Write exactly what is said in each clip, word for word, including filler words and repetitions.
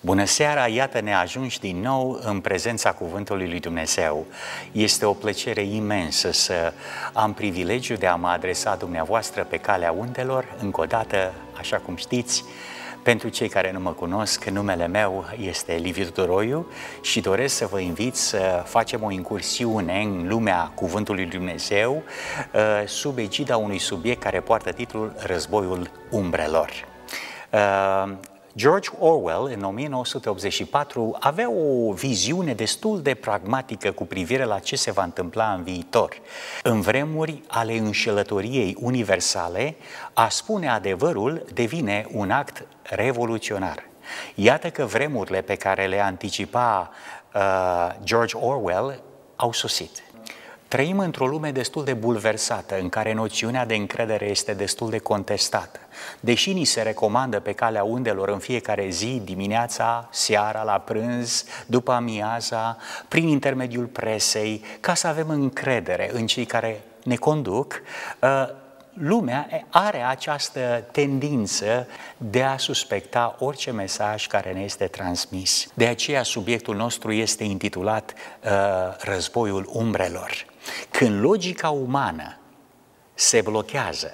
Bună seara, iată ne ajungi din nou în prezența Cuvântului lui Dumnezeu. Este o plăcere imensă să am privilegiul de a mă adresa dumneavoastră pe calea undelor, încă o dată, așa cum știți. Pentru cei care nu mă cunosc, numele meu este Liviu Tudoroiu și doresc să vă invit să facem o incursiune în lumea Cuvântului lui Dumnezeu sub egida unui subiect care poartă titlul Războiul umbrelor. George Orwell, în o mie nouă sute optzeci și patru, avea o viziune destul de pragmatică cu privire la ce se va întâmpla în viitor. În vremuri ale înșelătoriei universale, a spune adevărul devine un act revoluționar. Iată că vremurile pe care le anticipa uh, George Orwell au sosit. Trăim într-o lume destul de bulversată, în care noțiunea de încredere este destul de contestată. Deși ni se recomandă pe calea undelor în fiecare zi, dimineața, seara, la prânz, după amiaza, prin intermediul presei, ca să avem încredere în cei care ne conduc, lumea are această tendință de a suspecta orice mesaj care ne este transmis. De aceea subiectul nostru este intitulat uh, Războiul umbrelor. Când logica umană se blochează,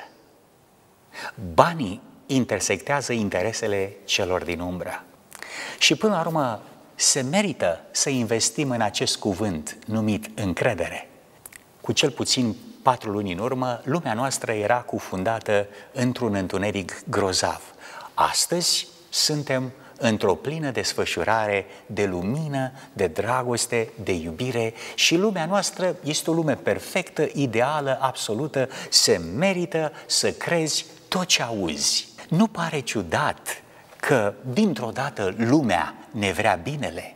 banii intersectează interesele celor din umbră. Și până la urmă se merită să investim în acest cuvânt numit încredere. Cu cel puțin patru luni în urmă, lumea noastră era cufundată într-un întuneric grozav. Astăzi suntem într-o plină desfășurare de lumină, de dragoste, de iubire și lumea noastră este o lume perfectă, ideală, absolută, se merită să crezi tot ce auzi. Nu pare ciudat că dintr-o dată lumea ne vrea binele?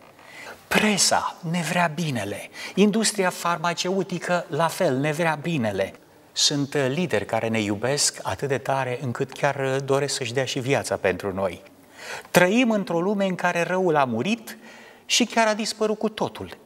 Presa ne vrea binele, industria farmaceutică la fel ne vrea binele. Sunt lideri care ne iubesc atât de tare încât chiar doresc să-și dea și viața pentru noi. Trăim într-o lume în care răul a murit și chiar a dispărut cu totul.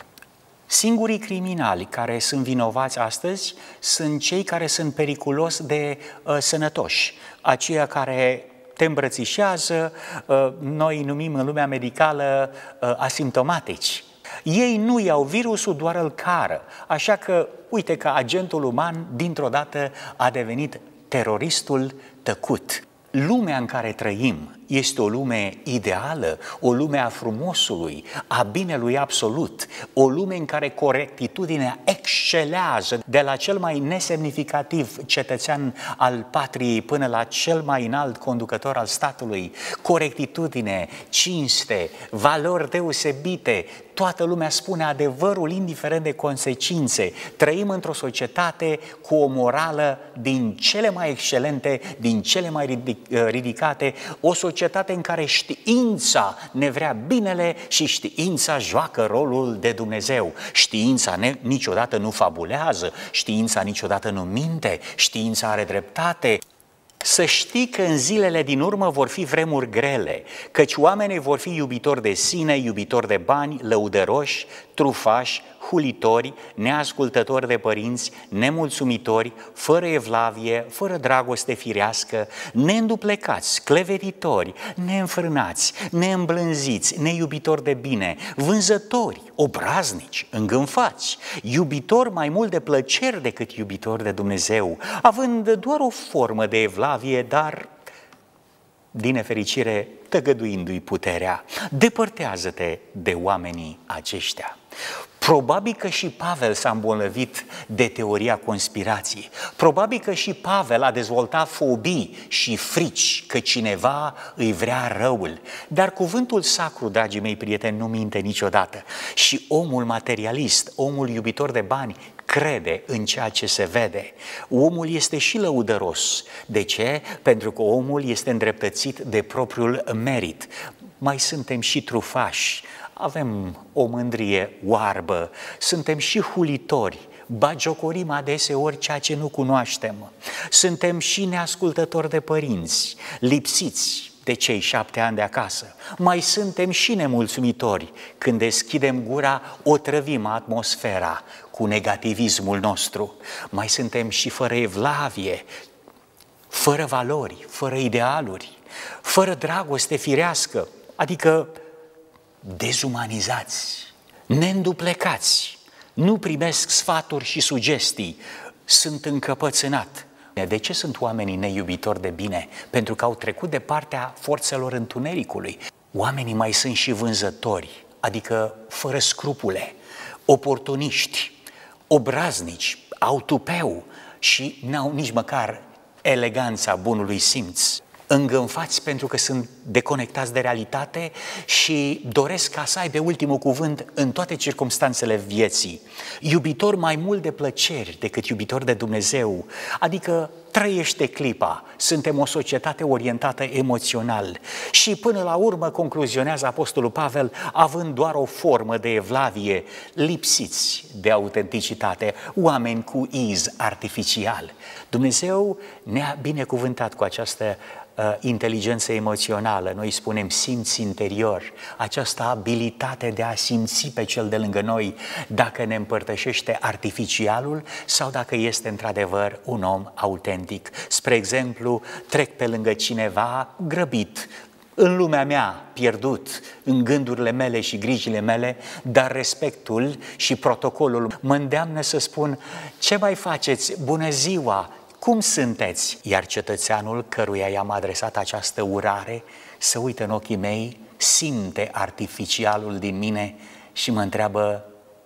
Singurii criminali care sunt vinovați astăzi sunt cei care sunt periculos de uh, sănătoși, aceia care te îmbrățișează, noi numim în lumea medicală asimptomatici. Ei nu iau virusul, doar îl cară. Așa că, uite că agentul uman dintr-o dată a devenit teroristul tăcut. Lumea în care trăim este o lume ideală, o lume a frumosului, a binelui absolut, o lume în care corectitudinea excelează de la cel mai nesemnificativ cetățean al patriei până la cel mai înalt conducător al statului. Corectitudine, cinste, valori deosebite, toată lumea spune adevărul indiferent de consecințe. Trăim într-o societate cu o morală din cele mai excelente, din cele mai ridicate, o societate în care știința ne vrea binele și știința joacă rolul de Dumnezeu. Știința ne, niciodată nu fabulează, știința niciodată nu minte, știința are dreptate. Să știi că în zilele din urmă vor fi vremuri grele, căci oamenii vor fi iubitori de sine, iubitori de bani, lăudăroși, trufași, hulitori, neascultători de părinți, nemulțumitori, fără evlavie, fără dragoste firească, neînduplecați, clevetitori, neînfrânați, neîmblânziți, neiubitori de bine, vânzători, obraznici, îngânfați, iubitori mai mult de plăceri decât iubitori de Dumnezeu, având doar o formă de evlavie, dar din nefericire tăgăduindu-i puterea. Depărtează-te de oamenii aceștia. Probabil că și Pavel s-a îmbolnăvit de teoria conspirației. Probabil că și Pavel a dezvoltat fobii și frici că cineva îi vrea răul. Dar cuvântul sacru, dragii mei prieteni, nu minte niciodată. Și omul materialist, omul iubitor de bani, crede în ceea ce se vede. Omul este și lăudăros. De ce? Pentru că omul este îndreptățit de propriul merit. Mai suntem și trufași, avem o mândrie oarbă, suntem și hulitori, bagiocorim adeseori ceea ce nu cunoaștem. Suntem și neascultători de părinți, lipsiți de cei șapte ani de acasă. Mai suntem și nemulțumitori. Când deschidem gura, otrăvim atmosfera cu negativismul nostru. Mai suntem și fără evlavie, fără valori, fără idealuri, fără dragoste firească. adică dezumanizați, neînduplecați, nu primesc sfaturi și sugestii, sunt încăpățânat. De ce sunt oamenii neiubitori de bine? Pentru că au trecut de partea forțelor întunericului. Oamenii mai sunt și vânzători, adică fără scrupule, oportuniști, obraznici, au tupeu și n-au nici măcar eleganța bunului simț. Îngânfați pentru că sunt deconectați de realitate și doresc ca să aibă ultimul cuvânt în toate circumstanțele vieții. Iubitor mai mult de plăceri decât iubitor de Dumnezeu, adică trăiește clipa, suntem o societate orientată emoțional și până la urmă, concluzionează Apostolul Pavel, având doar o formă de evlavie, lipsiți de autenticitate, oameni cu iz artificial. Dumnezeu ne-a binecuvântat cu această uh, inteligență emoțională, noi spunem simț interior, această abilitate de a simți pe cel de lângă noi dacă ne împărtășește artificialul sau dacă este într-adevăr un om autentic. Spre exemplu, trec pe lângă cineva grăbit, în lumea mea, pierdut, în gândurile mele și grijile mele, dar respectul și protocolul mă îndeamnă să spun: ce mai faceți? Bună ziua! Cum sunteți? Iar cetățeanul căruia i-am adresat această urare se uită în ochii mei, simte artificialul din mine și mă întreabă: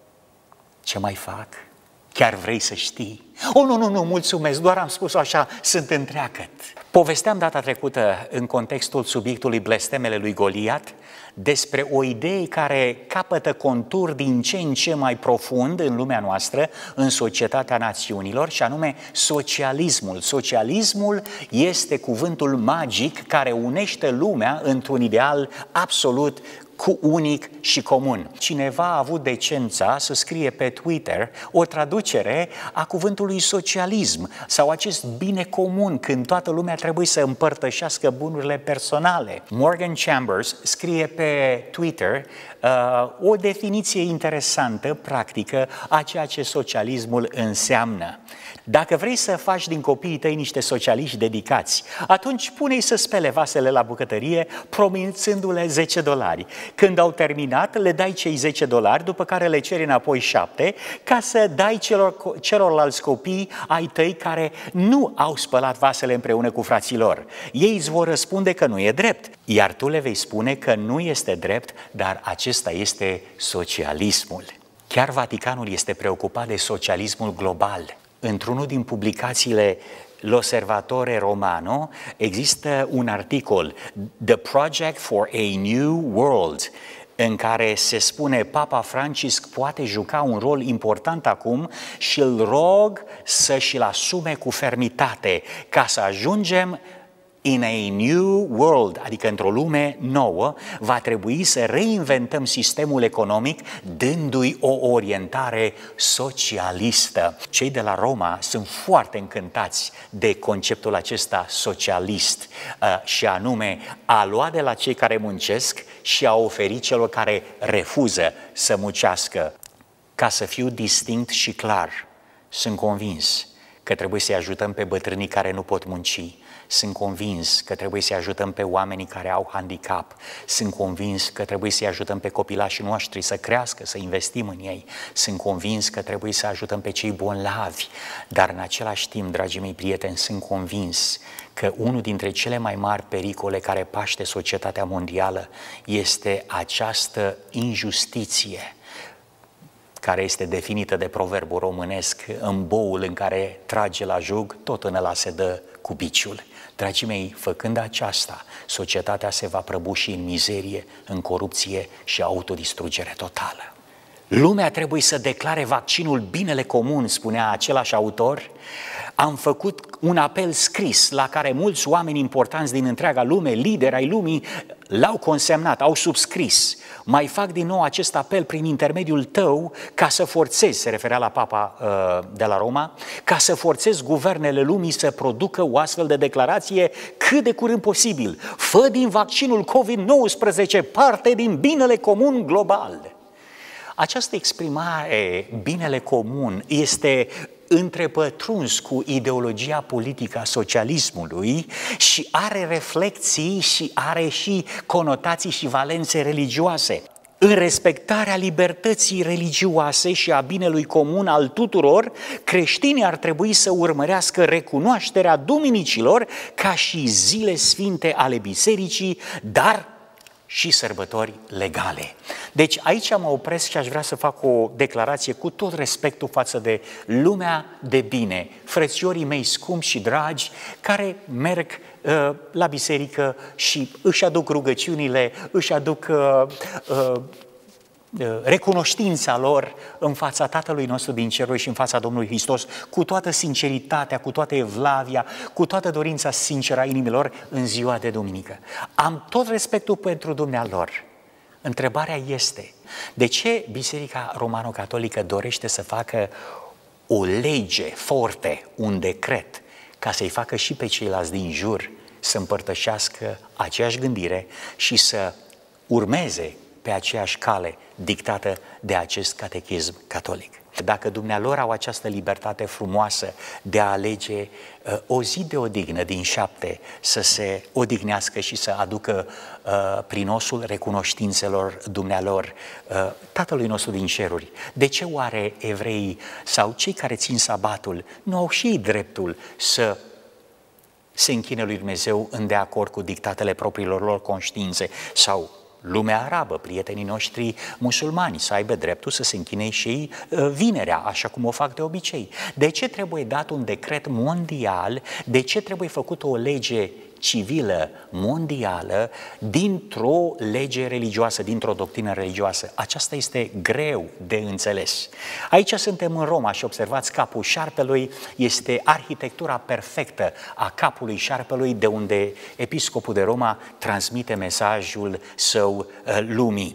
ce mai fac? Chiar vrei să știi? Oh, nu, nu, nu, mulțumesc, doar am spus-o așa, sunt întreagăt. Povesteam data trecută, în contextul subiectului blestemele lui Goliat, despre o idee care capătă contur din ce în ce mai profund în lumea noastră, în societatea națiunilor, și anume socialismul. Socialismul este cuvântul magic care unește lumea într-un ideal absolut cu unic și comun. Cineva a avut decența să scrie pe Twitter o traducere a cuvântului socialism sau acest bine comun, când toată lumea trebuie să împărtășească bunurile personale. Morgan Chambers scrie pe Twitter uh, o definiție interesantă, practică, a ceea ce socialismul înseamnă. Dacă vrei să faci din copiii tăi niște socialiști dedicați, atunci pune-i să spele vasele la bucătărie, promițându-le zece dolari. Când au terminat, le dai cei zece dolari, după care le ceri înapoi șapte, ca să dai celor, celorlalți copii ai tăi care nu au spălat vasele împreună cu frații lor. Ei îți vor răspunde că nu e drept, iar tu le vei spune că nu este drept, dar acesta este socialismul. Chiar Vaticanul este preocupat de socialismul global. Într-unul din publicațiile L'Osservatore Romano există un articol, The Project for a New World, în care se spune: Papa Francisc poate juca un rol important acum și îl rog să și-l asume cu fermitate ca să ajungem in a new world, adică într-o lume nouă, va trebui să reinventăm sistemul economic dându-i o orientare socialistă. Cei de la Roma sunt foarte încântați de conceptul acesta socialist și anume a lua de la cei care muncesc și a oferi celor care refuză să muncească. Ca să fiu distinct și clar, sunt convins că trebuie să-i ajutăm pe bătrânii care nu pot munci. Sunt convins că trebuie să-i ajutăm pe oamenii care au handicap. Sunt convins că trebuie să-i ajutăm pe copilașii noștri să crească, să investim în ei. Sunt convins că trebuie să ajutăm pe cei bolnavi. Dar în același timp, dragii mei prieteni, sunt convins că unul dintre cele mai mari pericole care paște societatea mondială este această injustiție, care este definită de proverbul românesc: în boul în care trage la jug, tot în ăla se dă cu biciul. Dragii mei, făcând aceasta, societatea se va prăbuși în mizerie, în corupție și autodistrugere totală. Lumea trebuie să declare vaccinul binele comun, spunea același autor. Am făcut un apel scris la care mulți oameni importanți din întreaga lume, lideri ai lumii, l-au consemnat, au subscris. Mai fac din nou acest apel prin intermediul tău ca să forțezi, se referea la Papa uh, de la Roma, ca să forțezi guvernele lumii să producă o astfel de declarație cât de curând posibil. Fă din vaccinul covid nouăsprezece parte din binele comun global. Această exprimare, binele comun, este întrepătruns cu ideologia politică a socialismului și are reflexii și are și conotații și valențe religioase. În respectarea libertății religioase și a binelui comun al tuturor, creștinii ar trebui să urmărească recunoașterea duminicilor ca și zile sfinte ale bisericii, dar și sărbători legale. Deci aici mă opresc și aș vrea să fac o declarație cu tot respectul față de lumea de bine, frățiorii mei scumpi și dragi, care merg uh, la biserică și își aduc rugăciunile, își aduc uh, uh, recunoștința lor în fața Tatălui nostru din ceruri și în fața Domnului Hristos, cu toată sinceritatea, cu toată evlavia, cu toată dorința sinceră a inimilor în ziua de duminică. Am tot respectul pentru dumnealor. Întrebarea este, de ce Biserica Romano-Catolică dorește să facă o lege forte, un decret, ca să-i facă și pe ceilalți din jur să împărtășească aceeași gândire și să urmeze pe aceeași cale dictată de acest catechism catolic? Dacă dumnealor au această libertate frumoasă de a alege uh, o zi de odihnă din șapte să se odihnească și să aducă uh, prin osul recunoștințelor dumnealor uh, Tatălui nostru din ceruri, de ce oare evreii sau cei care țin sabatul nu au și ei dreptul să se închine lui Dumnezeu în de acord cu dictatele propriilor lor conștiințe, sau lumea arabă, prietenii noștri musulmani, să aibă dreptul să se închine și ei vinerea, așa cum o fac de obicei? De ce trebuie dat un decret mondial? De ce trebuie făcută o lege civilă mondială dintr-o lege religioasă, dintr-o doctrină religioasă? Aceasta este greu de înțeles. Aici suntem în Roma și observați, capul șarpelui este arhitectura perfectă a capului șarpelui, de unde episcopul de Roma transmite mesajul său lumii.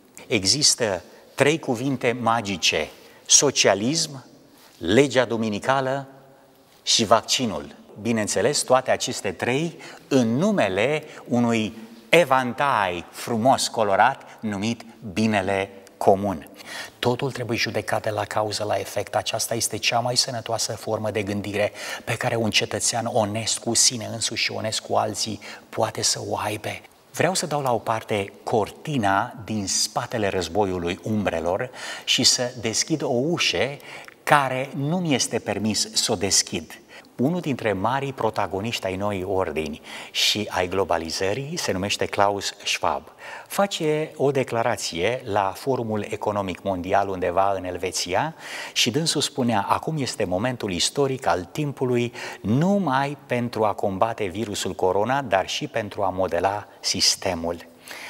Există trei cuvinte magice: socialism, legea duminicală și vaccinul. Bineînțeles, toate aceste trei în numele unui evantai frumos colorat numit binele comun. Totul trebuie judecat de la cauză la efect. Aceasta este cea mai sănătoasă formă de gândire pe care un cetățean onest cu sine însuși și onest cu alții poate să o aibă. Vreau să dau la o parte cortina din spatele războiului umbrelor și să deschid o ușă care nu mi este permis să o deschid. Unul dintre marii protagoniști ai noii ordini și ai globalizării se numește Klaus Schwab. Face o declarație la Forumul Economic Mondial undeva în Elveția și dânsul spunea: acum este momentul istoric al timpului numai pentru a combate virusul corona, dar și pentru a modela sistemul.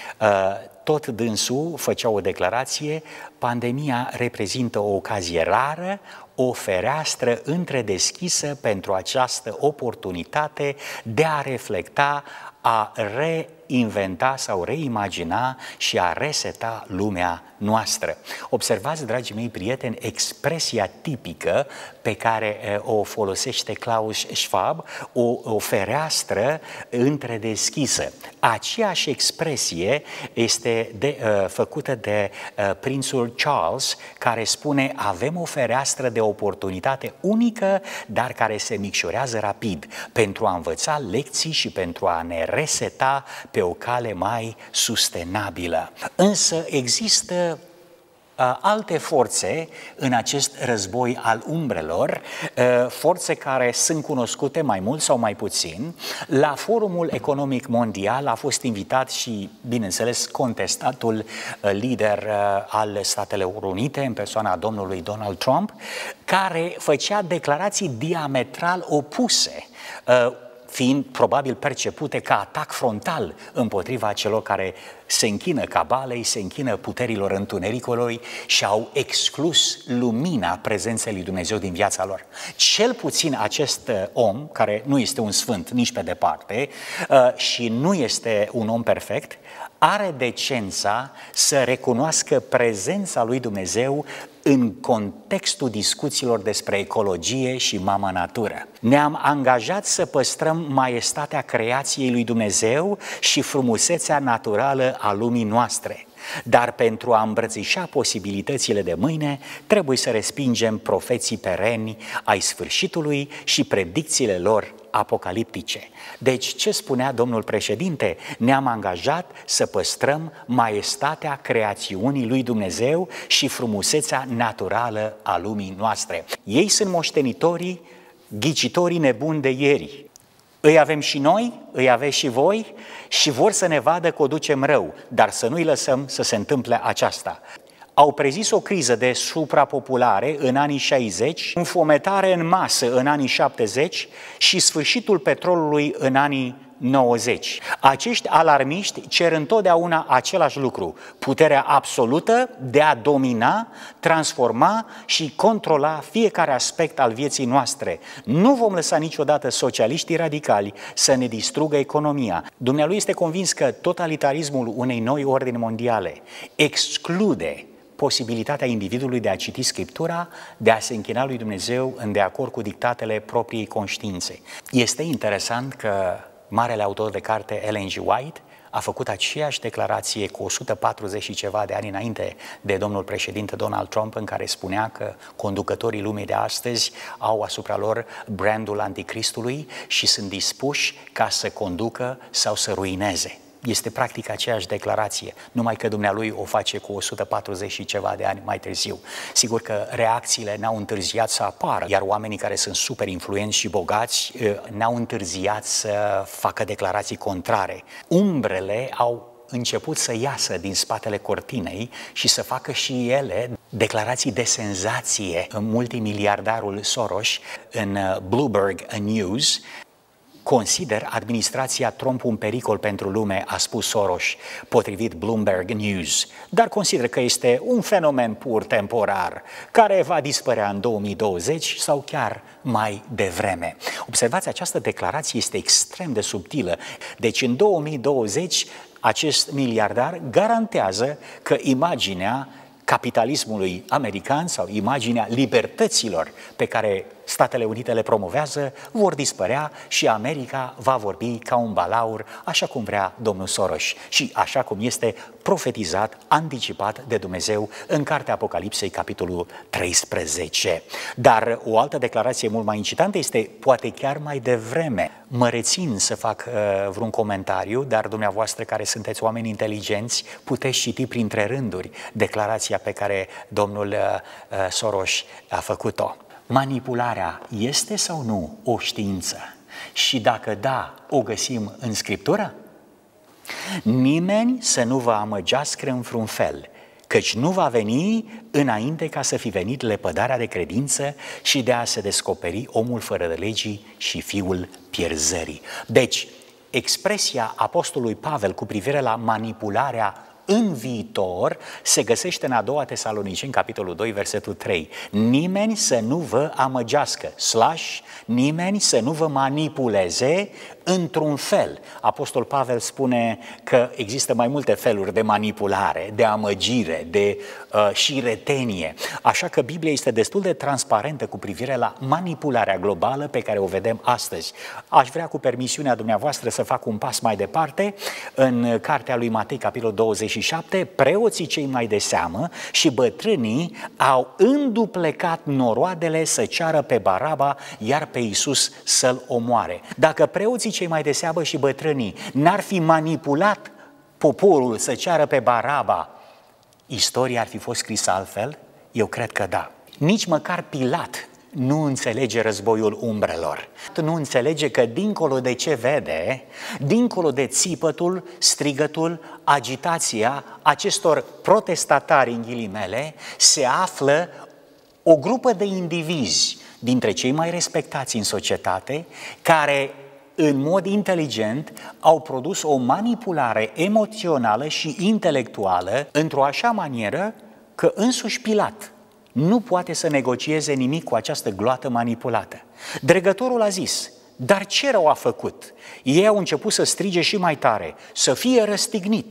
Tot dânsul făcea o declarație: pandemia reprezintă o ocazie rară, o fereastră întredeschisă pentru această oportunitate de a reflecta, a reinventa sau reimagina și a reseta lumea noastră. Observați, dragii mei prieteni, expresia tipică pe care o folosește Klaus Schwab, o, o fereastră întredeschisă. Aceeași expresie este de, uh, făcută de uh, prințul Charles, care spune: avem o fereastră de oportunitate unică, dar care se micșorează rapid, pentru a învăța lecții și pentru a ne reseta pe o cale mai sustenabilă. Însă există alte forțe în acest război al umbrelor, forțe care sunt cunoscute mai mult sau mai puțin. La Forumul Economic Mondial a fost invitat și, bineînțeles, contestatul lider al Statelor Unite, în persoana domnului Donald Trump, care făcea declarații diametral opuse, fiind probabil percepute ca atac frontal împotriva celor care se închină cabalei, se închină puterilor întunericului și au exclus lumina prezenței lui Dumnezeu din viața lor. Cel puțin acest om, care nu este un sfânt nici pe departe și nu este un om perfect, are decența să recunoască prezența lui Dumnezeu în contextul discuțiilor despre ecologie și mama natură. Ne-am angajat să păstrăm maestatea creației lui Dumnezeu și frumusețea naturală a lumii noastre. Dar pentru a îmbrățișa posibilitățile de mâine, trebuie să respingem profeții pereni ai sfârșitului și predicțiile lor apocaliptice. Deci, ce spunea domnul președinte? Ne-am angajat să păstrăm maestatea creațiunii lui Dumnezeu și frumusețea naturală a lumii noastre. Ei sunt moștenitorii, ghicitorii nebuni de ieri. Îi avem și noi, îi aveți și voi și vor să ne vadă că o ducem rău, dar să nu-i lăsăm să se întâmple aceasta. Au prezis o criză de suprapopulare în anii șaizeci, înfometare în masă în anii șaptezeci și sfârșitul petrolului în anii nouăzeci. Acești alarmiști cer întotdeauna același lucru, puterea absolută de a domina, transforma și controla fiecare aspect al vieții noastre. Nu vom lăsa niciodată socialiștii radicali să ne distrugă economia. Dumnealui este convins că totalitarismul unei noi ordini mondiale exclude posibilitatea individului de a citi Scriptura, de a se închina lui Dumnezeu în de acord cu dictatele propriei conștiințe. Este interesant că marele autor de carte Ellen G. White a făcut aceeași declarație cu o sută patruzeci și ceva de ani înainte de domnul președinte Donald Trump, în care spunea că conducătorii lumii de astăzi au asupra lor brandul anticristului și sunt dispuși ca să conducă sau să ruineze. Este practic aceeași declarație, numai că dumnealui o face cu o sută patruzeci și ceva de ani mai târziu. Sigur că reacțiile n-au întârziat să apară, iar oamenii care sunt super influenți și bogați n-au întârziat să facă declarații contrare. Umbrele au început să iasă din spatele cortinei și să facă și ele declarații de senzație. Multimiliardarul Soros în Bloomberg News consider administrația Trump un pericol pentru lume, a spus Soros, potrivit Bloomberg News, dar consider că este un fenomen pur temporar, care va dispărea în două mii douăzeci sau chiar mai devreme. Observați, această declarație este extrem de subtilă. Deci în două mii douăzeci acest miliardar garantează că imaginea capitalismului american sau imaginea libertăților pe care Statele Unite le promovează vor dispărea și America va vorbi ca un balaur, așa cum vrea domnul Soros și așa cum este profetizat, anticipat de Dumnezeu în Cartea Apocalipsei, capitolul treisprezece. Dar o altă declarație mult mai incitantă este poate chiar mai devreme. Mă rețin să fac uh, vreun comentariu, dar dumneavoastră care sunteți oameni inteligenți puteți citi printre rânduri declarația pe care domnul uh, Soros a făcut-o. Manipularea este sau nu o știință? Și dacă da, o găsim în Scriptură? Nimeni să nu vă amăgească în vreun fel, căci nu va veni înainte ca să fi venit lepădarea de credință și de a se descoperi omul fără de legii și fiul pierzării. Deci, expresia apostolului Pavel cu privire la manipularea în viitor se găsește în a doua Tesaloniceni, capitolul doi, versetul trei. Nimeni să nu vă amăgească, slash, nimeni să nu vă manipuleze într-un fel. Apostol Pavel spune că există mai multe feluri de manipulare, de amăgire, de uh, șiretenie. Așa că Biblia este destul de transparentă cu privire la manipularea globală pe care o vedem astăzi. Aș vrea, cu permisiunea dumneavoastră, să fac un pas mai departe. În cartea lui Matei, capitolul douăzeci și șapte, preoții cei mai de seamă și bătrânii au înduplecat noroadele să ceară pe Baraba, iar pe Iisus să-l omoare. Dacă preoții cei mai de seamă și bătrânii n-ar fi manipulat poporul să ceară pe Baraba, istoria ar fi fost scrisă altfel? Eu cred că da. Nici măcar Pilat nu înțelege războiul umbrelor. Nu înțelege că dincolo de ce vede, dincolo de țipătul, strigătul, agitația acestor protestatari, în ghilimele, se află o grupă de indivizi dintre cei mai respectați în societate, care în mod inteligent au produs o manipulare emoțională și intelectuală într-o așa manieră că însuși Pilat nu poate să negocieze nimic cu această gloată manipulată. Dregătorul a zis, dar ce rău a făcut? Ei au început să strige și mai tare, să fie răstignit.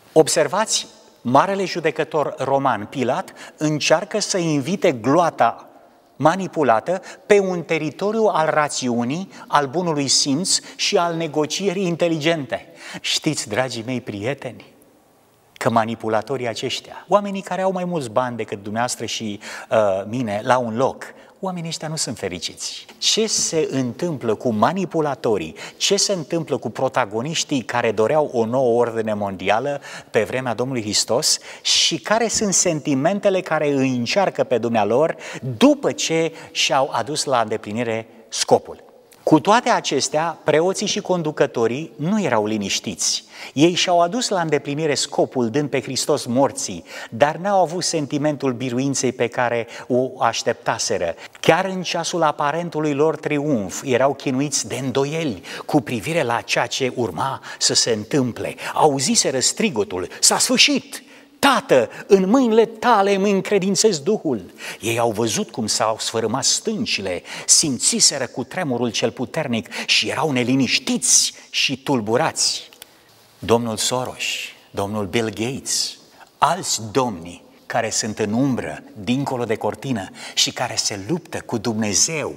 Observați, marele judecător roman Pilat încearcă să invite gloata manipulată pe un teritoriu al rațiunii, al bunului simț și al negocierii inteligente. Știți, dragii mei prieteni, că manipulatorii aceștia, oamenii care au mai mulți bani decât dumneavoastră și uh, mine la un loc, oamenii ăștia nu sunt fericiți. Ce se întâmplă cu manipulatorii, ce se întâmplă cu protagoniștii care doreau o nouă ordine mondială pe vremea Domnului Hristos și care sunt sentimentele care îi încearcă pe dumnealor după ce și-au adus la îndeplinire scopul. Cu toate acestea, preoții și conducătorii nu erau liniștiți. Ei și-au adus la îndeplinire scopul dând pe Hristos morții, dar n-au avut sentimentul biruinței pe care o așteptaseră. Chiar în ceasul aparentului lor triumf, erau chinuiți de îndoieli cu privire la ceea ce urma să se întâmple. Auziseră strigotul: s-a sfârșit! Tată, în mâinile tale îmi încredințez Duhul. Ei au văzut cum s-au sfărâmat stâncile, simțiseră cu tremurul cel puternic și erau neliniștiți și tulburați. Domnul Soros, domnul Bill Gates, alți domni care sunt în umbră, dincolo de cortină și care se luptă cu Dumnezeu,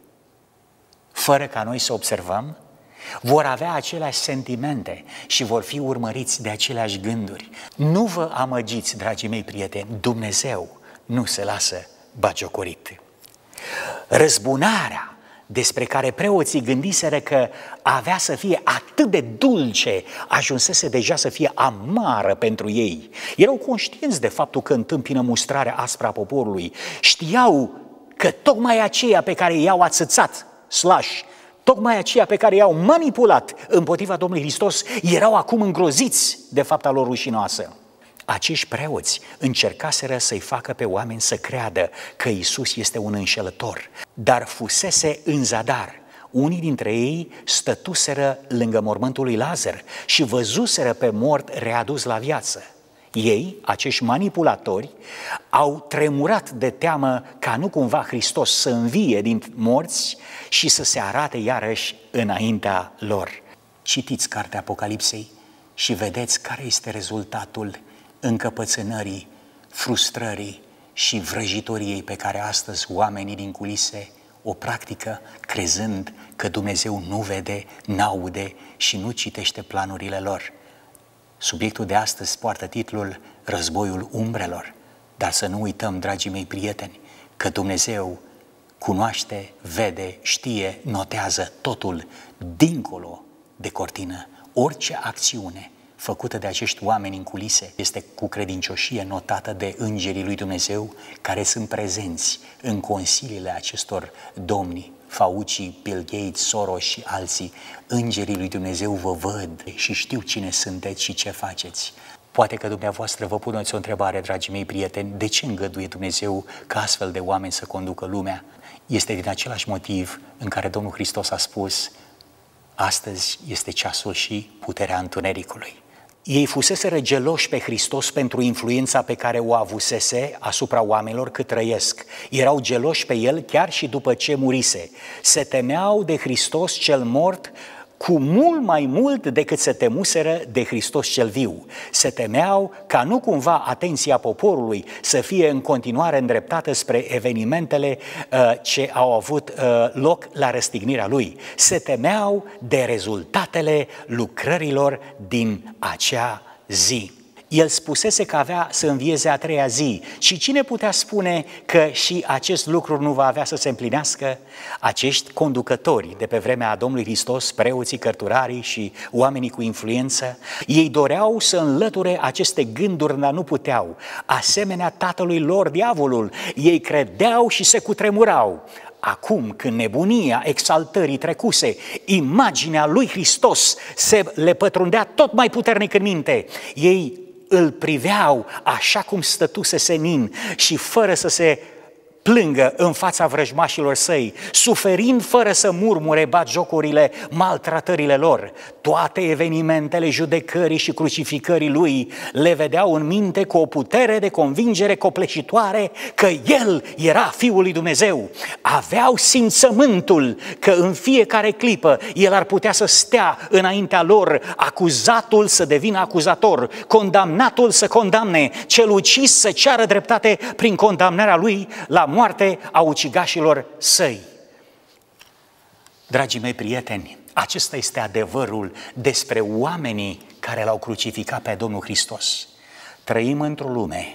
fără ca noi să observăm, vor avea aceleași sentimente și vor fi urmăriți de aceleași gânduri. Nu vă amăgiți, dragii mei prieteni, Dumnezeu nu se lasă bagiocorit. Răzbunarea despre care preoții gândiseră că avea să fie atât de dulce, ajunsese deja să fie amară pentru ei. Erau conștienți de faptul că întâmpină mustrarea aspră a poporului. Știau că tocmai aceia pe care i-au ațățat, slash, tocmai aceia pe care i-au manipulat împotriva Domnului Hristos erau acum îngroziți de fapta lor rușinoasă. Acești preoți încercaseră să-i facă pe oameni să creadă că Iisus este un înșelător, dar fusese în zadar. Unii dintre ei stătuseră lângă mormântul lui Lazar și văzuseră pe mort readus la viață. Ei, acești manipulatori, au tremurat de teamă ca nu cumva Hristos să învie din morți și să se arate iarăși înaintea lor. Citiți cartea Apocalipsei și vedeți care este rezultatul încăpățânării, frustrării și vrăjitoriei pe care astăzi oamenii din culise o practică, crezând că Dumnezeu nu vede, n-aude și nu citește planurile lor. Subiectul de astăzi poartă titlul Războiul umbrelor, dar să nu uităm, dragii mei prieteni, că Dumnezeu cunoaște, vede, știe, notează totul dincolo de cortină. Orice acțiune făcută de acești oameni în culise este cu credincioșie notată de îngerii lui Dumnezeu care sunt prezenți în consiliile acestor domni. Fauci, Bill Gates, Soros și alții, îngerii lui Dumnezeu vă văd și știu cine sunteți și ce faceți. Poate că dumneavoastră vă puneți o întrebare, dragii mei prieteni, de ce îngăduie Dumnezeu ca astfel de oameni să conducă lumea? Este din același motiv în care Domnul Hristos a spus: astăzi este ceasul și puterea întunericului. Ei fuseseră geloși pe Hristos pentru influența pe care o avusese asupra oamenilor cât trăiesc. Erau geloși pe El chiar și după ce murise. Se temeau de Hristos cel mort cu mult mai mult decât se temuseră de Hristos cel viu. Se temeau ca nu cumva atenția poporului să fie în continuare îndreptată spre evenimentele uh, ce au avut uh, loc la răstignirea Lui. Se temeau de rezultatele lucrărilor din acea zi. El spusese că avea să învieze a treia zi și cine putea spune că și acest lucru nu va avea să se împlinească? Acești conducători de pe vremea Domnului Hristos, preoții, cărturarii și oamenii cu influență, ei doreau să înlăture aceste gânduri, dar nu puteau. Asemenea tatălui lor, diavolul, ei credeau și se cutremurau. Acum, când nebunia exaltării trecuse, imaginea lui Hristos se le pătrundea tot mai puternic în minte, ei îl priveau așa cum stătuse senin și fără să se plângă în fața vrăjmașilor săi, suferind fără să murmure batjocurile, maltratările lor. Toate evenimentele judecării și crucificării lui le vedeau în minte cu o putere de convingere copleșitoare că el era Fiul lui Dumnezeu. Aveau simțământul că în fiecare clipă el ar putea să stea înaintea lor, acuzatul să devină acuzator, condamnatul să condamne, cel ucis să ceară dreptate prin condamnarea lui la moarte a ucigașilor săi. Dragii mei prieteni, acesta este adevărul despre oamenii care l-au crucificat pe Domnul Hristos. Trăim într-o lume,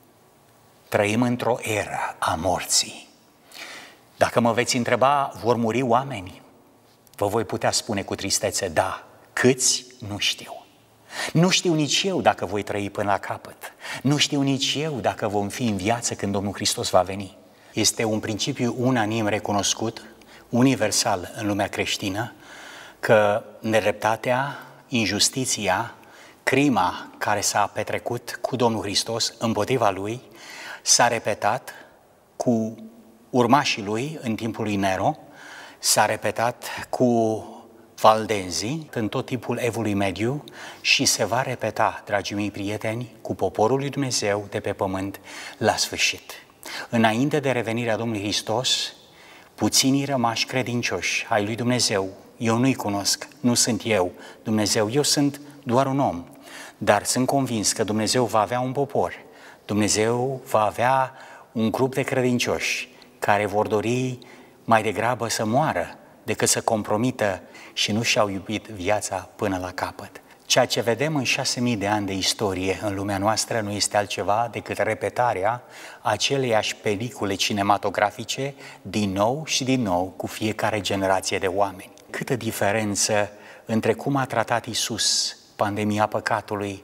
trăim într-o eră a morții. Dacă mă veți întreba, vor muri oameni? Vă voi putea spune cu tristețe, da. Câți? Nu știu. Nu știu nici eu dacă voi trăi până la capăt. Nu știu nici eu dacă vom fi în viață când Domnul Hristos va veni. Este un principiu unanim recunoscut, universal în lumea creștină, că nedreptatea, injustiția, crima care s-a petrecut cu Domnul Hristos împotriva Lui s-a repetat cu urmașii Lui în timpul lui Nero, s-a repetat cu valdenzii în tot timpul Evului Mediu și se va repeta, dragii mei prieteni, cu poporul lui Dumnezeu de pe pământ la sfârșit. Înainte de revenirea Domnului Hristos, puținii rămași credincioși ai lui Dumnezeu, eu nu-i cunosc, nu sunt eu, Dumnezeu, eu sunt doar un om, dar sunt convins că Dumnezeu va avea un popor, Dumnezeu va avea un grup de credincioși care vor dori mai degrabă să moară decât să compromită și nu și-au iubit viața până la capăt. Ceea ce vedem în șase mii de ani de istorie în lumea noastră nu este altceva decât repetarea aceleiași pelicule cinematografice din nou și din nou cu fiecare generație de oameni. Câtă diferență între cum a tratat Iisus pandemia păcatului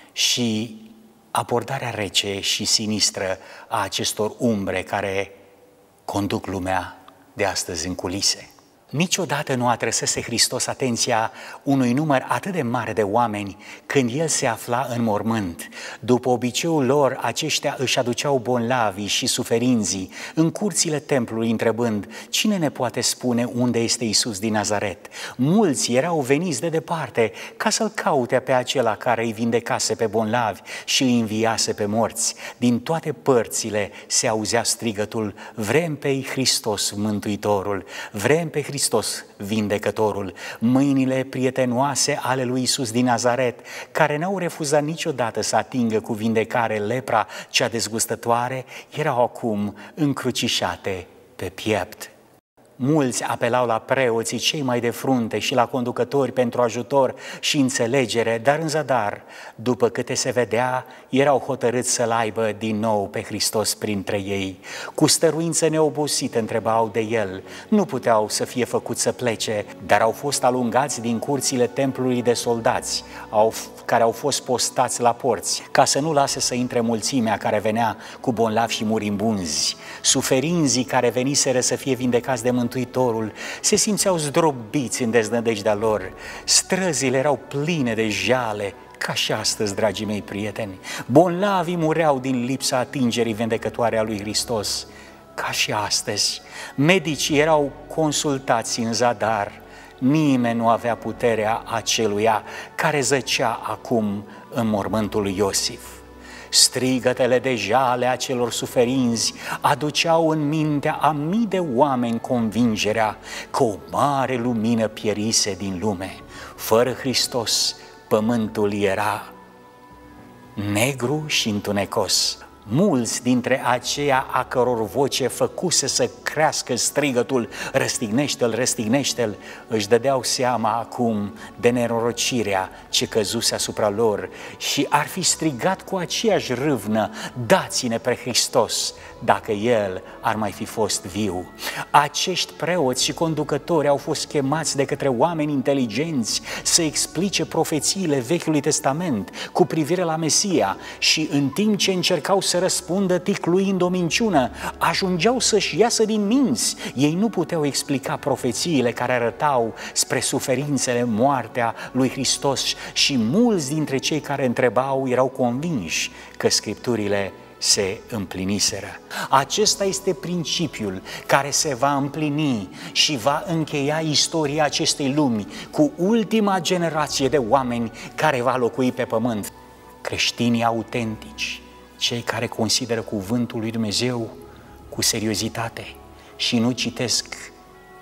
și abordarea rece și sinistră a acestor umbre care conduc lumea de astăzi în culise. Niciodată nu atrăsese Hristos atenția unui număr atât de mare de oameni când El se afla în mormânt. După obiceiul lor, aceștia își aduceau bolnavii și suferinzii în curțile templului, întrebând: cine ne poate spune unde este Iisus din Nazaret? Mulți erau veniți de departe ca să-L caute pe acela care îi vindecase pe bolnavi și îi înviase pe morți. Din toate părțile se auzea strigătul: vrem pe Hristos Mântuitorul, vrem pe Hristos Hristos vindecătorul. Mâinile prietenoase ale lui Iisus din Nazaret, care n-au refuzat niciodată să atingă cu vindecare lepra cea dezgustătoare, erau acum încrucișate pe piept. Mulți apelau la preoții cei mai de frunte și la conducători pentru ajutor și înțelegere, dar în zadar, după câte se vedea, erau hotărâți să-L aibă din nou pe Hristos printre ei. Cu stăruință neobosită întrebau de El, nu puteau să fie făcuți să plece, dar au fost alungați din curțile templului de soldați, au, care au fost postați la porți, ca să nu lase să intre mulțimea care venea cu bolnavi și murimbunzi. Suferinzii care veniseră să fie vindecați de Mântuitorul se simțeau zdrobiți în deznădejdea lor. Străzile erau pline de jale, ca și astăzi, dragii mei prieteni. Bolnavii mureau din lipsa atingerii vindecătoare a lui Hristos, ca și astăzi. Medicii erau consultați în zadar. Nimeni nu avea puterea aceluia care zăcea acum în mormântul lui Iosif. Strigătele de jale a celor suferinzi aduceau în mintea a mii de oameni convingerea că o mare lumină pierise din lume. Fără Hristos, pământul era negru și întunecos. Mulți dintre aceia a căror voce făcuse să crească strigătul răstignește-l, răstignește-l, își dădeau seama acum de nenorocirea ce căzuse asupra lor și ar fi strigat cu aceeași râvnă: dați-ne pe Hristos, dacă El ar mai fi fost viu. Acești preoți și conducători au fost chemați de către oameni inteligenți să explice profețiile Vechiului Testament cu privire la Mesia și în timp ce încercau să răspundă ticluind o minciună, ajungeau să-și iasă din minți. Ei nu puteau explica profețiile care arătau spre suferințele, moartea lui Hristos și mulți dintre cei care întrebau erau convinși că Scripturile se împliniseră. Acesta este principiul care se va împlini și va încheia istoria acestei lumi cu ultima generație de oameni care va locui pe pământ. Creștinii autentici, cei care consideră cuvântul lui Dumnezeu cu seriozitate și nu citesc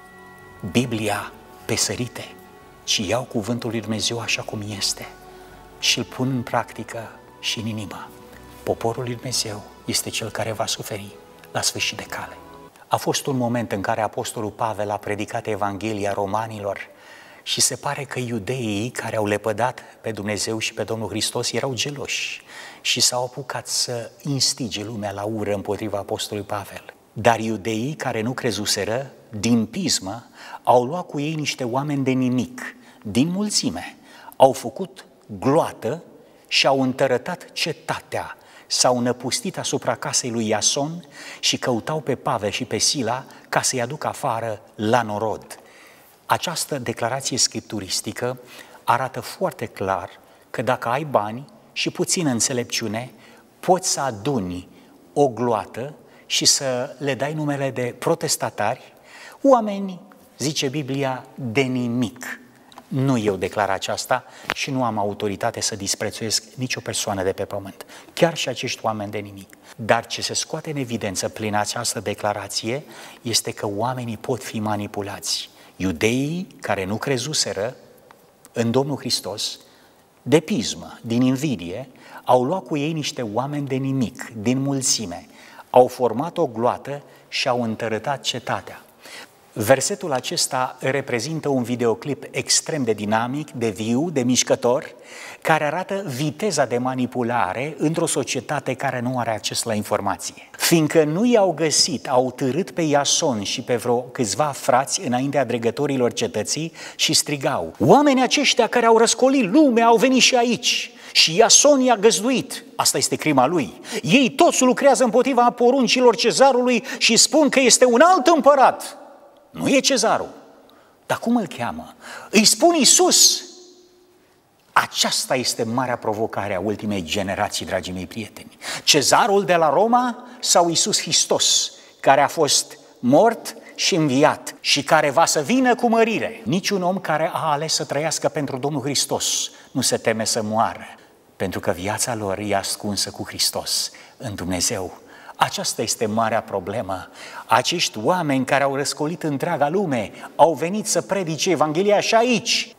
Biblia pe sărite, ci iau cuvântul lui Dumnezeu așa cum este și îl pun în practică și în inimă. Poporul lui Dumnezeu este cel care va suferi la sfârșit de cale. A fost un moment în care apostolul Pavel a predicat Evanghelia romanilor și se pare că iudeii care au lepădat pe Dumnezeu și pe Domnul Hristos erau geloși și s-au apucat să instige lumea la ură împotriva apostolului Pavel. Dar iudeii care nu crezuseră, din pismă, au luat cu ei niște oameni de nimic, din mulțime, au făcut gloată și au întărătat cetatea, s-au năpustit asupra casei lui Iason și căutau pe Pavel și pe Sila ca să-i aducă afară la norod. Această declarație scripturistică arată foarte clar că dacă ai bani și puțină înțelepciune, poți să aduni o gloată și să le dai numele de protestatari, oameni, zice Biblia, de nimic. Nu eu declar aceasta și nu am autoritate să disprețuiesc nicio persoană de pe pământ, chiar și acești oameni de nimic. Dar ce se scoate în evidență prin această declarație este că oamenii pot fi manipulați. Iudeii care nu crezuseră în Domnul Hristos, de pismă, din invidie, au luat cu ei niște oameni de nimic, din mulțime, au format o gloată și au întărătat cetatea. Versetul acesta reprezintă un videoclip extrem de dinamic, de viu, de mișcător, care arată viteza de manipulare într-o societate care nu are acces la informație. Fiindcă nu i-au găsit, au târât pe Iason și pe vreo câțiva frați înaintea dregătorilor cetății și strigau: oamenii aceștia care au răscolit lumea au venit și aici și Iason i-a găzduit. Asta este crima lui. Ei toți lucrează împotriva poruncilor cezarului și spun că este un alt împărat. Nu e cezarul. Dar cum îl cheamă? Îi spun Iisus. Aceasta este marea provocare a ultimei generații, dragii mei prieteni. Cezarul de la Roma sau Iisus Hristos, care a fost mort și înviat și care va să vină cu mărire. Niciun om care a ales să trăiască pentru Domnul Hristos nu se teme să moară, pentru că viața lor e ascunsă cu Hristos în Dumnezeu. Aceasta este marea problemă. Acești oameni care au răscolit întreaga lume au venit să predice Evanghelia și aici.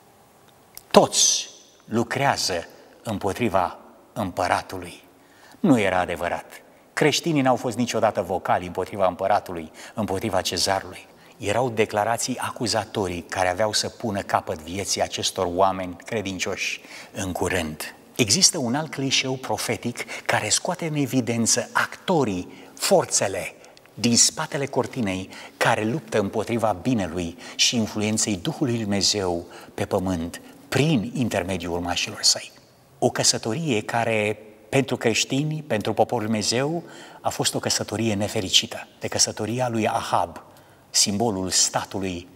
Toți lucrează împotriva împăratului. Nu era adevărat. Creștinii n-au fost niciodată vocali împotriva împăratului, împotriva cezarului. Erau declarații acuzatorii care aveau să pună capăt vieții acestor oameni credincioși în curând. Există un alt clișeu profetic care scoate în evidență actorii, forțele din spatele cortinei care luptă împotriva binelui și influenței Duhului Lui Dumnezeu pe pământ prin intermediul urmașilor săi. O căsătorie care pentru creștini, pentru poporul Dumnezeu, a fost o căsătorie nefericită. De căsătoria lui Ahab, simbolul statului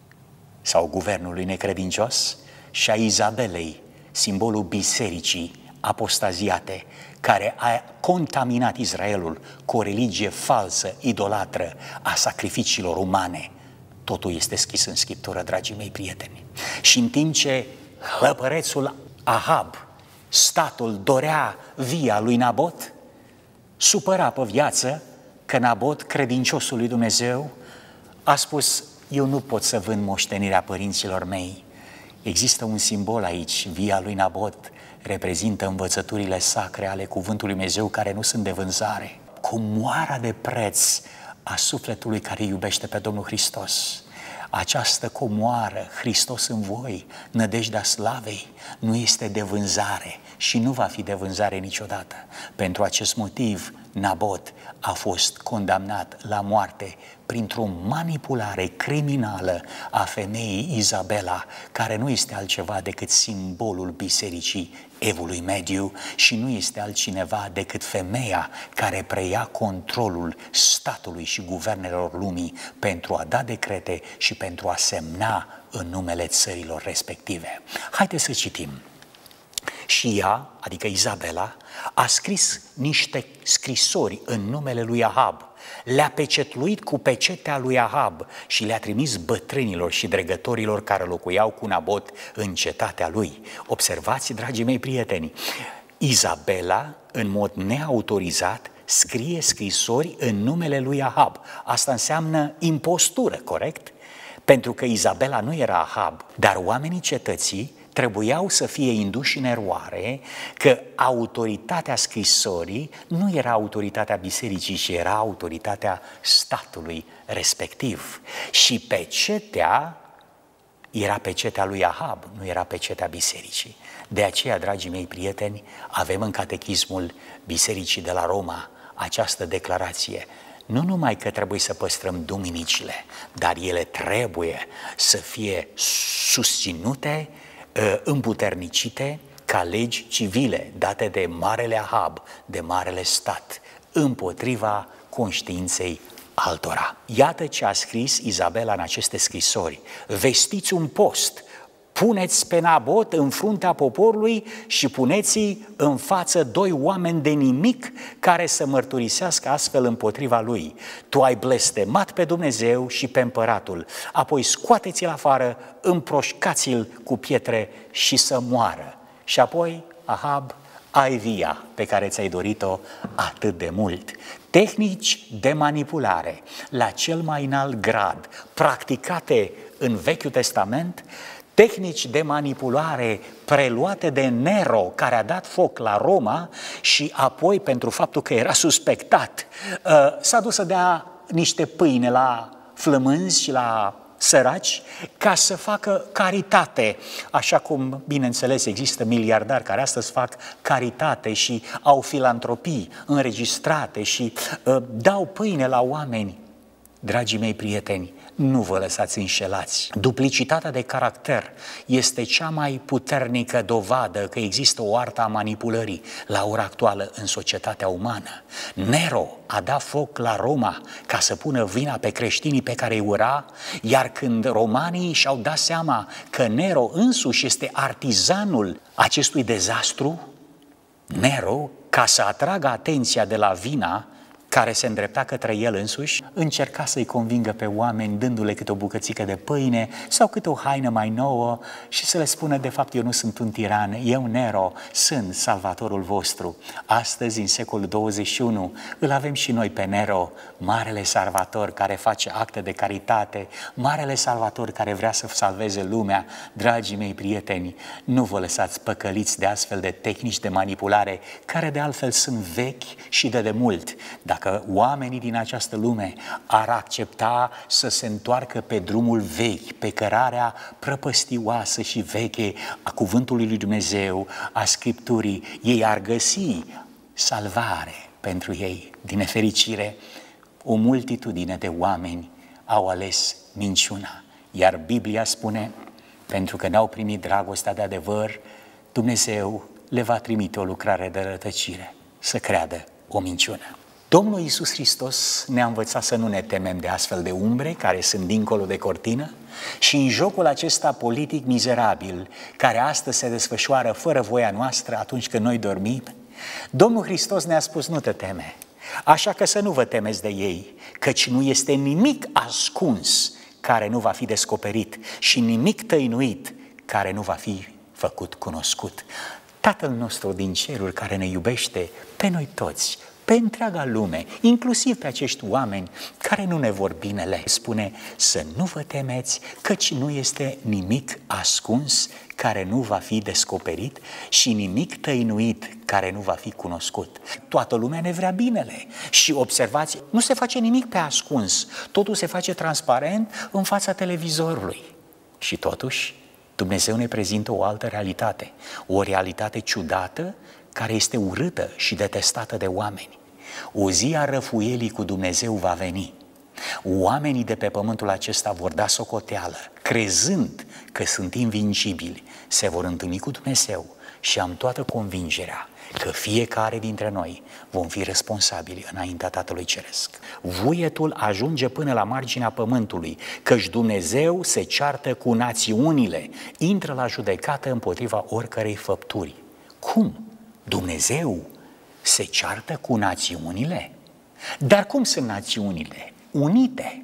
sau guvernului necredincios, și a Izabelei, simbolul bisericii apostaziate, care a contaminat Israelul cu o religie falsă, idolatră, a sacrificiilor umane. Totul este scris în Scriptură, dragii mei prieteni. Și în timp ce hăpărețul Ahab, statul, dorea via lui Nabot, supăra pe viață că Nabot, credinciosul lui Dumnezeu, a spus: eu nu pot să vând moștenirea părinților mei. Există un simbol aici, via lui Nabot reprezintă învățăturile sacre ale cuvântului Dumnezeu care nu sunt de vânzare. Comoara de preț a sufletului care iubește pe Domnul Hristos. Această comoară, Hristos în voi, nădejdea slavei, nu este de vânzare și nu va fi de vânzare niciodată. Pentru acest motiv, Nabot a fost condamnat la moarte printr-o manipulare criminală a femeii Izabela, care nu este altceva decât simbolul bisericii Evului Mediu și nu este altcineva decât femeia care preia controlul statului și guvernelor lumii pentru a da decrete și pentru a semna în numele țărilor respective. Haideți să citim. Și ea, adică Izabela, a scris niște scrisori în numele lui Ahab, le-a pecetluit cu pecetea lui Ahab și le-a trimis bătrânilor și dregătorilor care locuiau cu Nabot în cetatea lui. Observați, dragii mei prieteni, Izabela, în mod neautorizat, scrie scrisori în numele lui Ahab. Asta înseamnă impostură, corect? Pentru că Izabela nu era Ahab, dar oamenii cetății trebuiau să fie induși în eroare că autoritatea scrisorii nu era autoritatea bisericii, ci era autoritatea statului respectiv. Și pecetea era pecetea lui Ahab, nu era pecetea bisericii. De aceea, dragii mei prieteni, avem în Catechismul Bisericii de la Roma această declarație. Nu numai că trebuie să păstrăm duminicile, dar ele trebuie să fie susținute, împuternicite ca legi civile date de Marele Ahab, de Marele Stat, împotriva conștiinței altora. Iată ce a scris Izabela în aceste scrisori. Vestiți un post, puneți pe Nabot în fruntea poporului și puneți-i în față doi oameni de nimic care să mărturisească astfel împotriva lui. Tu ai blestemat pe Dumnezeu și pe împăratul, apoi scoateți-l afară, împroșcați-l cu pietre și să moară. Și apoi, Ahab, ai via pe care ți-ai dorit-o atât de mult. Tehnici de manipulare la cel mai înalt grad, practicate în Vechiul Testament, tehnici de manipulare preluate de Nero, care a dat foc la Roma și apoi, pentru faptul că era suspectat, s-a dus să dea niște pâine la flămânzi și la săraci ca să facă caritate, așa cum, bineînțeles, există miliardari care astăzi fac caritate și au filantropii înregistrate și uh, dau pâine la oameni. Dragii mei prieteni, nu vă lăsați înșelați. Duplicitatea de caracter este cea mai puternică dovadă că există o artă a manipulării la ora actuală în societatea umană. Nero a dat foc la Roma ca să pună vina pe creștinii pe care îi ura, iar când romanii și-au dat seama că Nero însuși este artizanul acestui dezastru, Nero, ca să atragă atenția de la vina care se îndrepta către el însuși, încerca să-i convingă pe oameni dându-le câte o bucățică de pâine sau câte o haină mai nouă și să le spună, de fapt, eu nu sunt un tiran, eu, Nero, sunt salvatorul vostru. Astăzi, în secolul douăzeci și unu, îl avem și noi pe Nero, marele salvator care face acte de caritate, marele salvator care vrea să salveze lumea. Dragii mei prieteni, nu vă lăsați păcăliți de astfel de tehnici de manipulare, care de altfel sunt vechi și de demult. Dacă Dacă oamenii din această lume ar accepta să se întoarcă pe drumul vechi, pe cărarea prăpăstioasă și veche a cuvântului lui Dumnezeu, a Scripturii, ei ar găsi salvare pentru ei. Din nefericire, o multitudine de oameni au ales minciuna, iar Biblia spune, pentru că n-au primit dragostea de adevăr, Dumnezeu le va trimite o lucrare de rătăcire, să creadă o minciună. Domnul Iisus Hristos ne-a învățat să nu ne temem de astfel de umbre care sunt dincolo de cortină și în jocul acesta politic mizerabil, care astăzi se desfășoară fără voia noastră atunci când noi dormim, Domnul Hristos ne-a spus, nu te teme, așa că să nu vă temeți de ei, căci nu este nimic ascuns care nu va fi descoperit și nimic tăinuit care nu va fi făcut cunoscut. Tatăl nostru din ceruri care ne iubește pe noi toți, pe întreaga lume, inclusiv pe acești oameni care nu ne vor binele, spune să nu vă temeți, căci nu este nimic ascuns care nu va fi descoperit și nimic tăinuit care nu va fi cunoscut. Toată lumea ne vrea binele și observați, nu se face nimic pe ascuns, totul se face transparent în fața televizorului. Și totuși, Dumnezeu ne prezintă o altă realitate, o realitate ciudată, care este urâtă și detestată de oameni. O zi a răfuielii cu Dumnezeu va veni. Oamenii de pe pământul acesta vor da socoteală, crezând că sunt invincibili, se vor întâlni cu Dumnezeu și am toată convingerea că fiecare dintre noi vom fi responsabili înaintea Tatălui Ceresc. Vuietul ajunge până la marginea pământului, căci Dumnezeu se ceartă cu națiunile, intră la judecată împotriva oricărei făpturi. Cum? Dumnezeu Se ceartă cu națiunile? Dar cum sunt națiunile? Unite.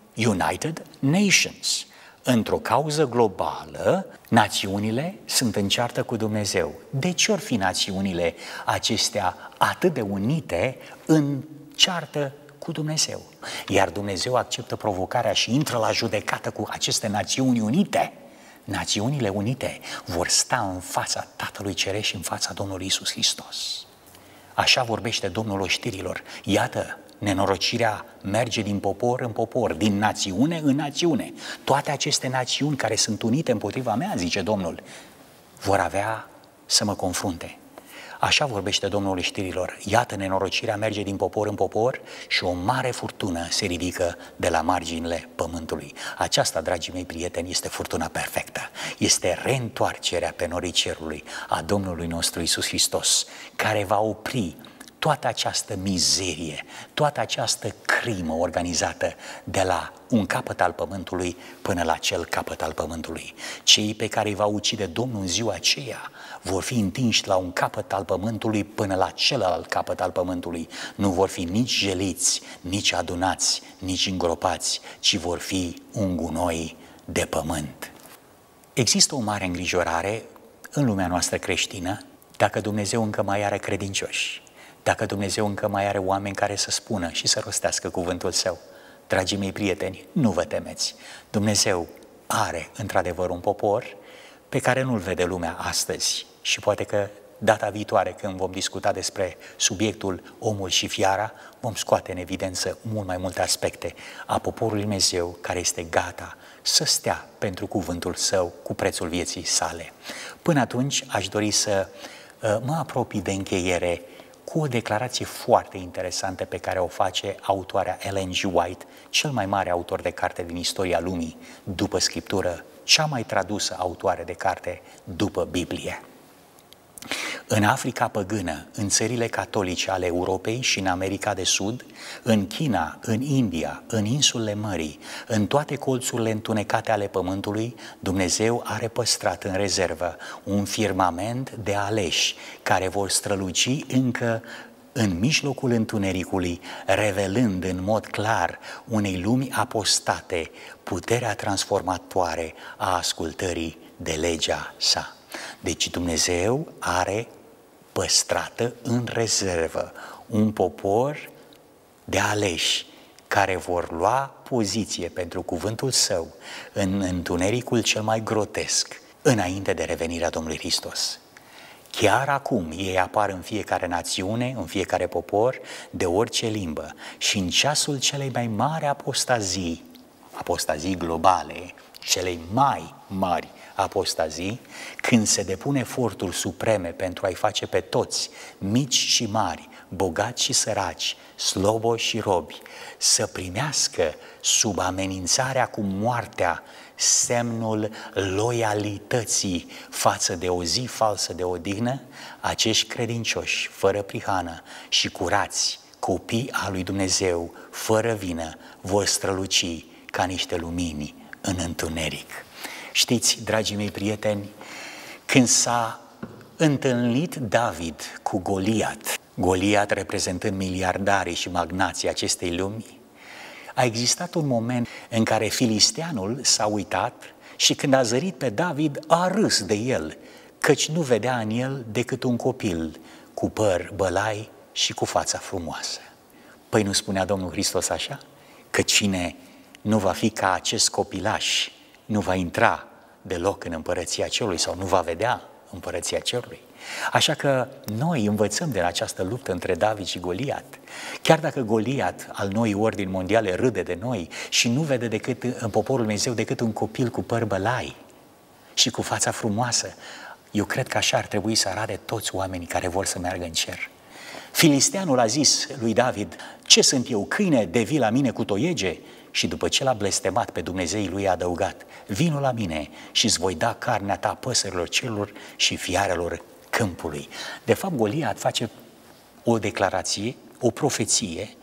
United Nations. Într-o cauză globală, națiunile sunt în ceartă cu Dumnezeu. De ce or fi națiunile acestea atât de unite în ceartă cu Dumnezeu? Iar Dumnezeu acceptă provocarea și intră la judecată cu aceste națiuni unite. Națiunile unite vor sta în fața Tatălui Ceresc și în fața Domnului Iisus Hristos. Așa vorbește Domnul oștirilor. Iată, nenorocirea merge din popor în popor, din națiune în națiune. Toate aceste națiuni care sunt unite împotriva mea, zice Domnul, vor avea să mă confrunte. Așa vorbește Domnul oștirilor. Iată, nenorocirea merge din popor în popor și o mare furtună se ridică de la marginile pământului. Aceasta, dragii mei prieteni, este furtuna perfectă. Este reîntoarcerea pe norii cerului a Domnului nostru Iisus Hristos, care va opri toată această mizerie, toată această crimă organizată de la un capăt al pământului până la cel capăt al pământului. Cei pe care îi va ucide Domnul în ziua aceea vor fi întinși la un capăt al pământului până la celălalt capăt al pământului. Nu vor fi nici jeliți, nici adunați, nici îngropați, ci vor fi un gunoi de pământ. Există o mare îngrijorare în lumea noastră creștină dacă Dumnezeu încă mai are credincioși, dacă Dumnezeu încă mai are oameni care să spună și să rostească cuvântul Său. Dragii mei prieteni, nu vă temeți. Dumnezeu are într-adevăr un popor pe care nu-l vede lumea astăzi și poate că data viitoare, când vom discuta despre subiectul omul și fiara, vom scoate în evidență mult mai multe aspecte a poporului Dumnezeu care este gata să stea pentru cuvântul Său cu prețul vieții sale. Până atunci aș dori să mă apropii de încheiere cu o declarație foarte interesantă pe care o face autoarea Ellen G. White, cel mai mare autor de carte din istoria lumii, după Scriptură, cea mai tradusă autoare de carte după Biblie. În Africa păgână, în țările catolice ale Europei și în America de Sud, în China, în India, în insulele mării, în toate colțurile întunecate ale pământului, Dumnezeu are păstrat în rezervă un firmament de aleși care vor străluci încă în mijlocul întunericului, revelând în mod clar unei lumi apostate puterea transformatoare a ascultării de legea Sa. Deci Dumnezeu are păstrată în rezervă un popor de aleși care vor lua poziție pentru cuvântul Său în întunericul cel mai grotesc înainte de revenirea Domnului Hristos. Chiar acum ei apar în fiecare națiune, în fiecare popor, de orice limbă și în ceasul celei mai mari apostazii, apostazii globale, celei mai mari apostazii, când se depun eforturi supreme pentru a-i face pe toți, mici și mari, bogați și săraci, sloboși și robi, să primească sub amenințarea cu moartea semnul loialității față de o zi falsă de odihnă, acești credincioși, fără prihană și curați, copii al lui Dumnezeu, fără vină, vor străluci ca niște lumini în întuneric. Știți, dragii mei prieteni, când s-a întâlnit David cu Goliat, Goliat reprezentând miliardarii și magnații acestei lumi, a existat un moment în care filisteanul s-a uitat și când a zărit pe David a râs de el, căci nu vedea în el decât un copil cu păr bălai și cu fața frumoasă. Păi nu spunea Domnul Hristos așa? Că cine nu va fi ca acest copilaș nu va intra deloc în împărăția cerului sau nu va vedea împărăția cerului. Așa că noi învățăm de la această luptă între David și Goliat. Chiar dacă Goliat al noii ordini mondiale râde de noi și nu vede decât în poporul Dumnezeu decât un copil cu păr bălai și cu fața frumoasă, eu cred că așa ar trebui să arate toți oamenii care vor să meargă în cer. Filisteanul a zis lui David: ce sunt eu, câine de vii la mine cu toiege? Și după ce l-a blestemat pe Dumnezeii lui a adăugat: vino la mine și îți voi da carnea ta păsărilor celor și fiarelor câmpului. De fapt, Goliat face o declarație, o profeție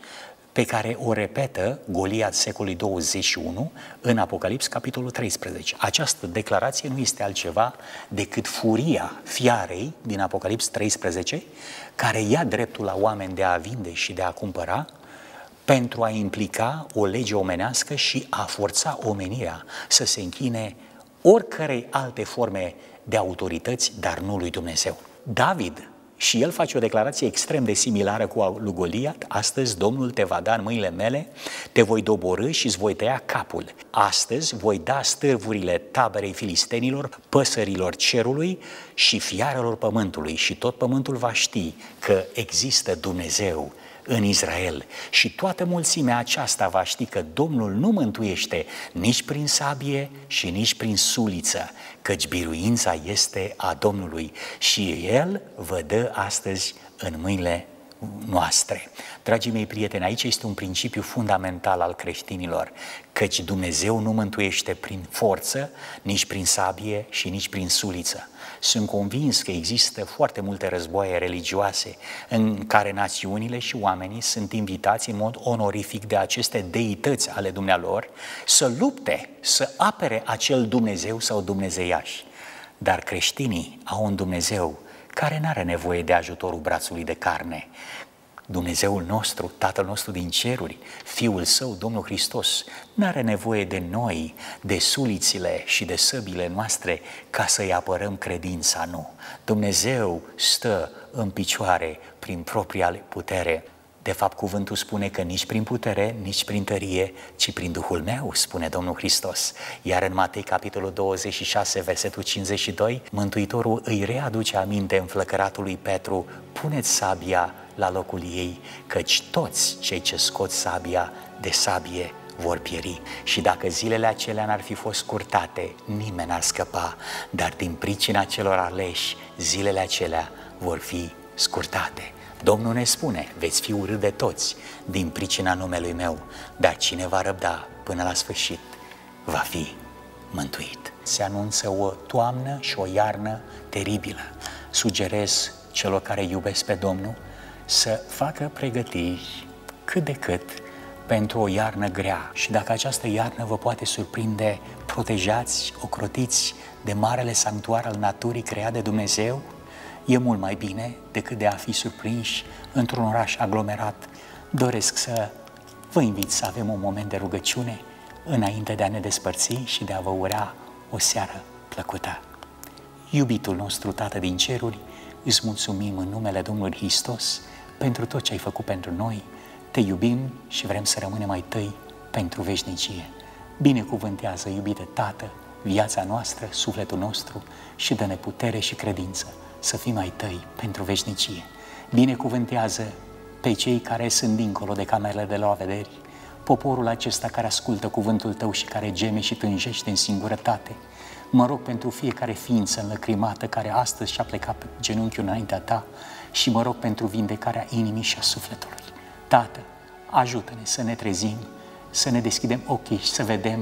pe care o repetă Goliat secolului douăzeci și unu în Apocalips, capitolul treisprezece. Această declarație nu este altceva decât furia fiarei din Apocalips treisprezece, care ia dreptul la oameni de a vinde și de a cumpăra, pentru a implica o lege omenească și a forța omenirea să se închine oricărei alte forme de autorități, dar nu lui Dumnezeu. David, și el face o declarație extrem de similară cu a lui Goliat: astăzi Domnul te va da în mâinile mele, te voi doborî și îți voi tăia capul. Astăzi voi da stârvurile taberei filistenilor, păsărilor cerului și fiarelor pământului, și tot pământul va ști că există Dumnezeu în Israel, și toată mulțimea aceasta va ști că Domnul nu mântuiește nici prin sabie și nici prin suliță, căci biruința este a Domnului și El vă dă astăzi în mâinile noastre. Dragii mei prieteni, aici este un principiu fundamental al creștinilor, căci Dumnezeu nu mântuiește prin forță, nici prin sabie și nici prin suliță. Sunt convins că există foarte multe războaie religioase în care națiunile și oamenii sunt invitați în mod onorific de aceste deități ale dumnealor să lupte, să apere acel Dumnezeu sau dumnezeiași. Dar creștinii au un Dumnezeu care n-are nevoie de ajutorul brațului de carne. Dumnezeul nostru, Tatăl nostru din ceruri, Fiul Său, Domnul Hristos, n-are nevoie de noi, de sulițile și de săbile noastre ca să-i apărăm credința, nu. Dumnezeu stă în picioare prin propria putere. De fapt, cuvântul spune că nici prin putere, nici prin tărie, ci prin Duhul meu, spune Domnul Hristos. Iar în Matei, capitolul douăzeci și șase, versetul cincizeci și doi, Mântuitorul îi readuce aminte înflăcăratului Petru: puneți sabia la locul ei, căci toți cei ce scot sabia de sabie vor pieri. Și dacă zilele acelea n-ar fi fost scurtate, nimeni n-ar scăpa, dar din pricina celor aleși, zilele acelea vor fi scurtate. Domnul ne spune: veți fi urât de toți din pricina numelui meu, dar cine va răbda până la sfârșit va fi mântuit. Se anunță o toamnă și o iarnă teribilă. Sugerez celor care iubesc pe Domnul să facă pregătiri cât de cât pentru o iarnă grea. Și dacă această iarnă vă poate surprinde protejați, ocrotiți de marele sanctuar al naturii creat de Dumnezeu, e mult mai bine decât de a fi surprinși într-un oraș aglomerat. Doresc să vă invit să avem un moment de rugăciune înainte de a ne despărți și de a vă ura o seară plăcută. Iubitul nostru Tată din ceruri, îți mulțumim în numele Domnului Hristos pentru tot ce ai făcut pentru noi. Te iubim și vrem să rămânem ai tăi pentru veșnicie. Binecuvântează, iubite Tată, viața noastră, sufletul nostru și dă-ne putere și credință să fim ai tăi pentru veșnicie. Binecuvântează pe cei care sunt dincolo de camerele de la vederi, poporul acesta care ascultă cuvântul tău și care geme și tânjește în singurătate. Mă rog pentru fiecare ființă înlăcrimată care astăzi și-a plecat pe genunchiul înaintea ta și mă rog pentru vindecarea inimii și a sufletului. Tată, ajută-ne să ne trezim, să ne deschidem ochii și să vedem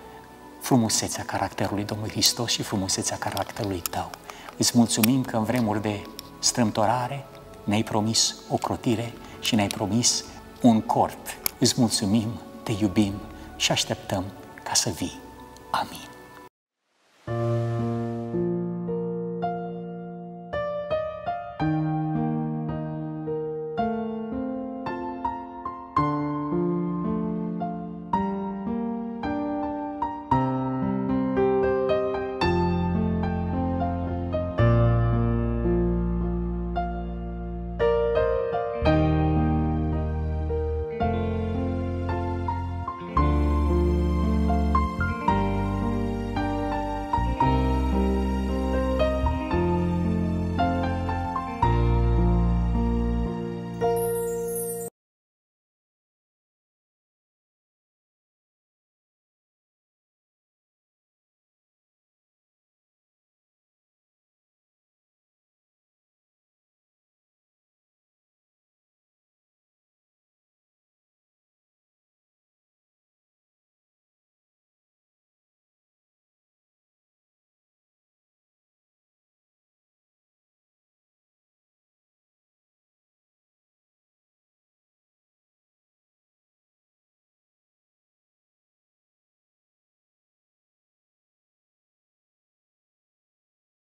frumusețea caracterului Domnului Hristos și frumusețea caracterului tău. Îți mulțumim că în vremuri de strâmtorare ne-ai promis ocrotire și ne-ai promis un cort. Îți mulțumim, te iubim și așteptăm ca să vii. Amin.